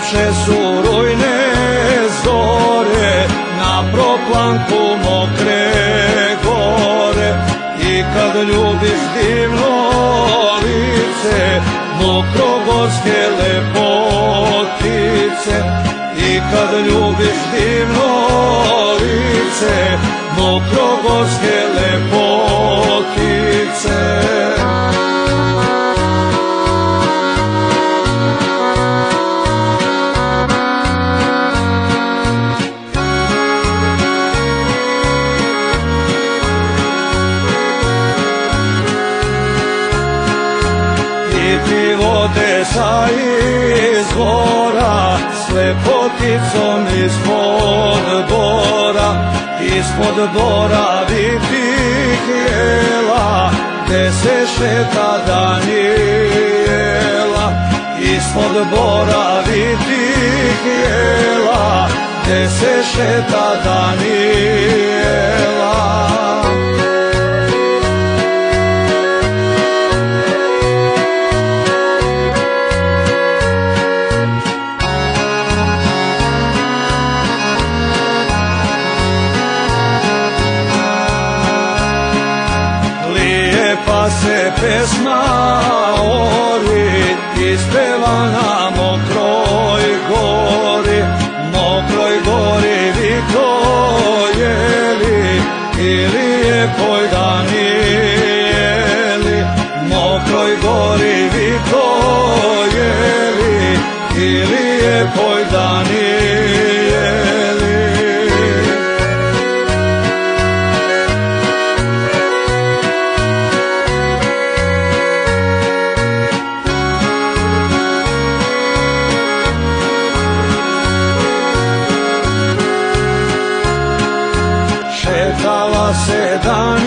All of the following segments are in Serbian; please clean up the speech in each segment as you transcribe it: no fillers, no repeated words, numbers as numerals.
Najljepše su rujne zore na proplanku mokre gore. I kad ljubiš divno lice mokrogorske lepotice. I kad ljubiš divno lice mokrogorske lepotice. Ti vode sa izvora s lepoticom ispod bora. Ispod bora vidih jela gde se šeta Danijela. Ispod bora vidih jela gde se šeta Danijela. Pa se pesma ori ispeva na mokroj gori. Mokroj gori Vitojeli i lijepoj Danijeli. Mokroj gori Vitojeli i lijepoj Danijeli. Šetala se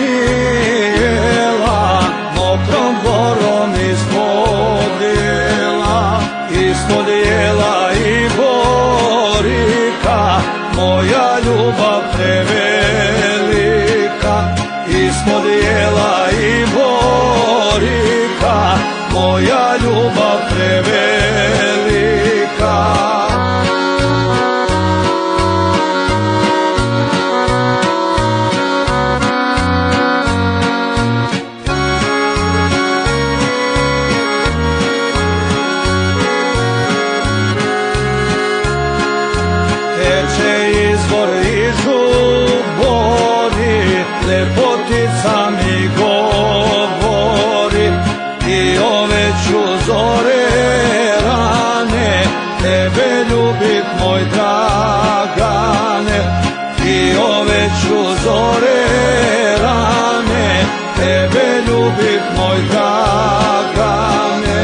Danijela mokrom gorom ispod jela. Ispod jela i borika moja ljubav prevelika. Ispod jela i borika moja ljubav prevelika. Teče izvor iz žubori, lepotica mi govori. I ove ću zore rane tebe ljubit moj Dragane. I ove ću zore rane tebe ljubit moj Dragane.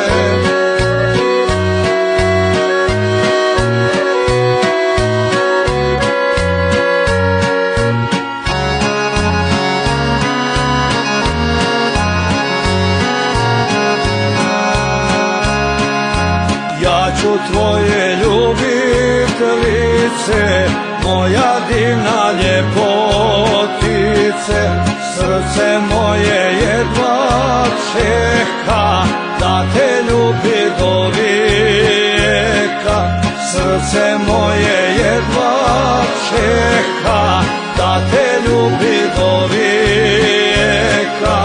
Ja ću tvoje ljubit lice, moja divna ljepotice. Srce moje jedva čeka da te ljubi do vijeka. Srce moje jedva čeka da te ljubi do vijeka.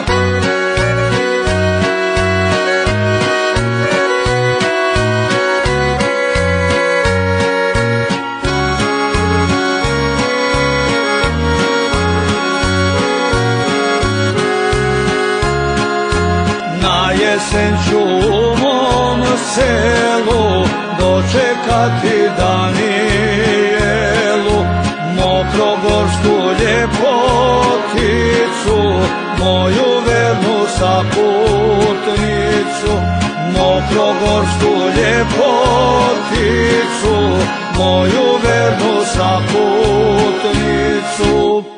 Na jesen ću u mom selu dočekati Danijelu. Mokrogorsku ljepoticu, moju vernu saputnicu. Mokrogorsku ljepoticu, moju vernu saputnicu.